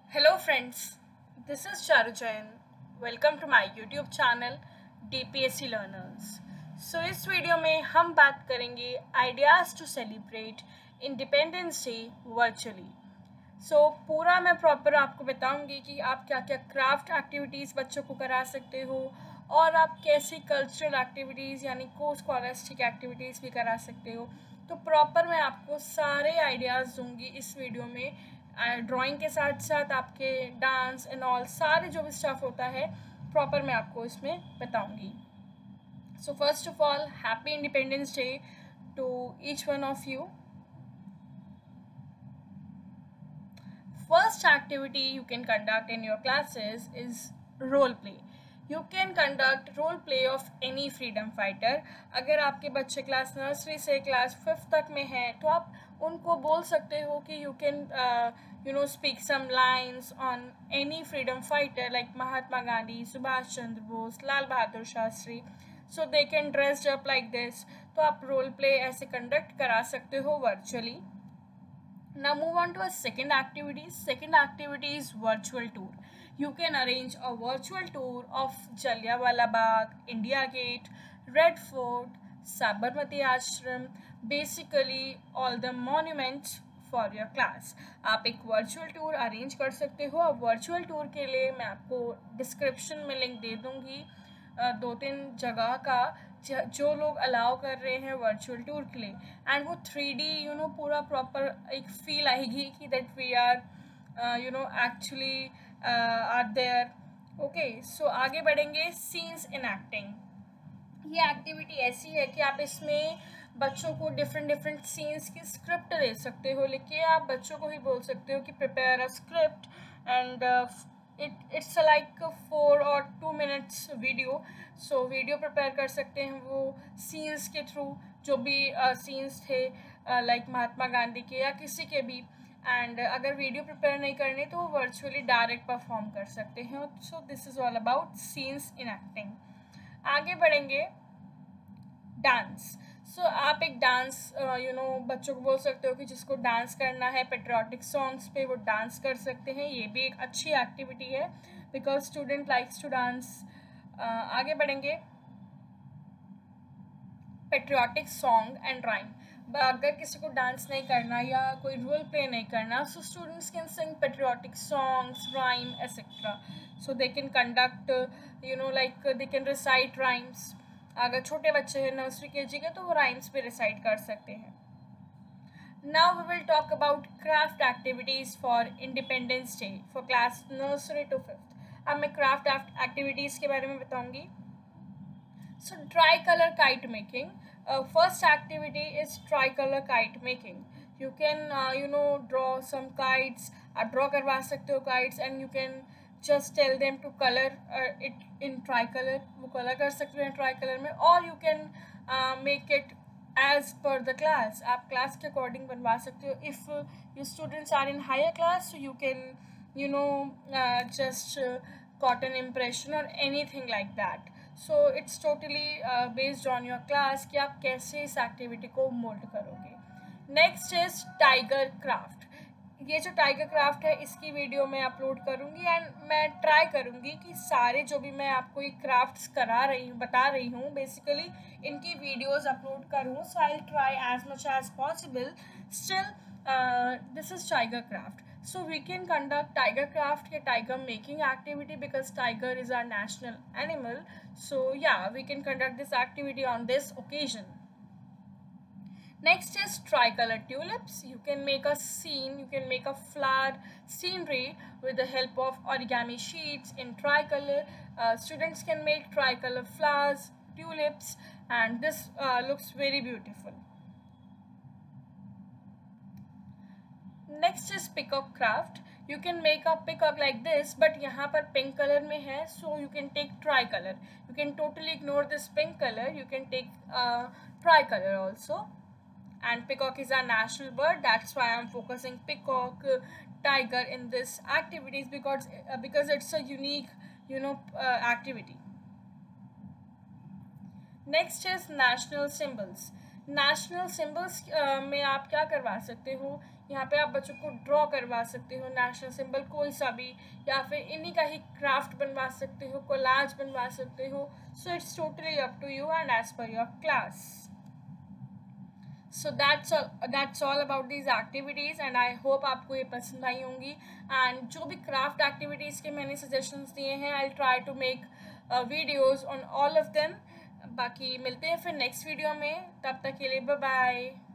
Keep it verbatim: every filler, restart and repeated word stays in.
Hello friends, this is Charu Jain. Welcome to my YouTube channel D P S C Learners. So इस video में हम बात करेंगे ideas to celebrate Independence Day virtually. So पूरा मैं proper आपको बताऊंगी कि आप क्या क्या क्राफ्ट एक्टिविटीज़ बच्चों को करा सकते हो और आप कैसी कल्चरल एक्टिविटीज़ यानी को स्कॉलस्टिक एक्टिविटीज़ भी करा सकते हो. तो प्रॉपर मैं आपको सारे आइडियाज़ दूंगी इस वीडियो में. ड्राइंग के साथ साथ आपके डांस एंड ऑल सारे जो भी स्टफ होता है प्रॉपर मैं आपको इसमें बताऊंगी. So first of all happy Independence Day to each one of you. First activity you can conduct in your classes is role play. You can conduct role play of any freedom fighter. अगर आपके बच्चे class nursery से class fifth तक में हैं तो आप उनको बोल सकते हो कि you can uh, you know speak some lines on any freedom fighter like Mahatma Gandhi, Subhash Chandra Bose, Lal Bahadur Shastri. So they can dress up like this. तो आप role play ऐसे conduct करा सकते हो virtually. Now move on to a second activity. Second activity is virtual tour. You can arrange a virtual tour of Jallianwala Bagh, India Gate, Red Fort, Sabarmati Ashram, basically all the monuments for your class. आप एक virtual tour arrange कर सकते हो. अब virtual tour के लिए मैं आपको description में link दे दूँगी दो तीन जगह का जो लोग अलाउ कर रहे हैं वर्चुअल टूर के लिए. एंड वो थ्री डी यू नो पूरा प्रॉपर एक फील आएगी कि that we are you know actually are there. Okay, so आगे बढ़ेंगे. Scenes in acting. ये एक्टिविटी ऐसी है कि आप इसमें बच्चों को डिफरेंट डिफरेंट सीन्स की स्क्रिप्ट दे सकते हो. लेकिन आप बच्चों को ही बोल सकते हो कि prepare a script and it it's like four और two minutes video. So video prepare कर सकते हैं वो सीन्स के थ्रू जो भी सीन्स uh, थे like uh, like Mahatma Gandhi के या किसी के भी. एंड uh, अगर वीडियो प्रिपेयर नहीं करनी तो वो वर्चुअली डायरेक्ट परफॉर्म कर सकते हैं. So this is all about scenes in acting. आगे बढ़ेंगे. डांस. सो so, आप एक डांस यू नो बच्चों को बोल सकते हो कि जिसको डांस करना है पेट्रियाटिक सॉन्ग्स पे वो डांस कर सकते हैं. ये भी एक अच्छी एक्टिविटी है because student likes to dance. आगे बढ़ेंगे. Patriotic song and rhyme. अगर किसी को डांस नहीं करना या कोई रोल प्ले नहीं करना so students can sing patriotic songs, rhyme etcetera. So they can conduct you know like they can recite rhymes. अगर छोटे बच्चे हैं नर्सरी के जी के तो वो राइम्स भी रिसाइट कर सकते हैं. Now we will talk about craft activities for Independence Day for class nursery to fifth. अब मैं क्राफ्ट एक्टिविटीज़ के बारे में बताऊंगी. So tricolour kite making. First activity is tricolour kite making. You can you know draw some kites. आप draw करवा सकते हो kites and you can just tell them to color uh, it in tricolor. वो colour कर सकते हैं try colour में. और you can uh, make it as per the class. आप क्लास के अकॉर्डिंग बनवा सकते हो. if uh, your students are in higher class so you can you know uh, just uh, cotton impression or anything like that. so it's totally uh, based on your class कि आप कैसे इस activity को mould करोगे. Next is tiger craft. ये जो tiger craft है इसकी वीडियो मैं अपलोड करूँगी एंड मैं ट्राई करूँगी कि सारे जो भी मैं आपको ये क्राफ्ट्स करा रही हूँ बता रही हूँ बेसिकली इनकी वीडियोस अपलोड करूँ. So I will try as much as possible. Still this is tiger craft. So we can conduct tiger craft या tiger making activity because tiger is our national animal. So yeah we can conduct this activity on this occasion. Next is tricolor tulips. You can make a scene, you can make a flower scenery with the help of origami sheets in tricolor. Uh, students can make tricolor flowers, tulips, and this uh, looks very beautiful. Next is peacock craft. You can make a peacock like this, but यहाँ पर pink color में है, so you can take tricolor. You can totally ignore this pink color. You can take uh, tricolor also. And peacock is our national bird. That's why I'm focusing peacock, uh, tiger in this activities because uh, because it's a unique you know uh, activity. Next is national symbols. National symbols में आप क्या करवा सकते हो. यहाँ पे आप बच्चों को ड्रॉ करवा सकते हो नेशनल सिंबल कोई सा भी, या फिर इन्हीं का ही क्राफ्ट बनवा सकते हो, कोलाज बनवा सकते हो. So it's totally up to you and as per your class. So that's that's all about these activities and I hope आपको ये पसंद आई होंगी. एंड जो भी क्राफ्ट एक्टिविटीज़ के मैंने सजेशंस दिए हैं, I try to make videos on all of them. बाकी मिलते हैं फिर नेक्स्ट वीडियो में, तब तक के लिए बाय बाय.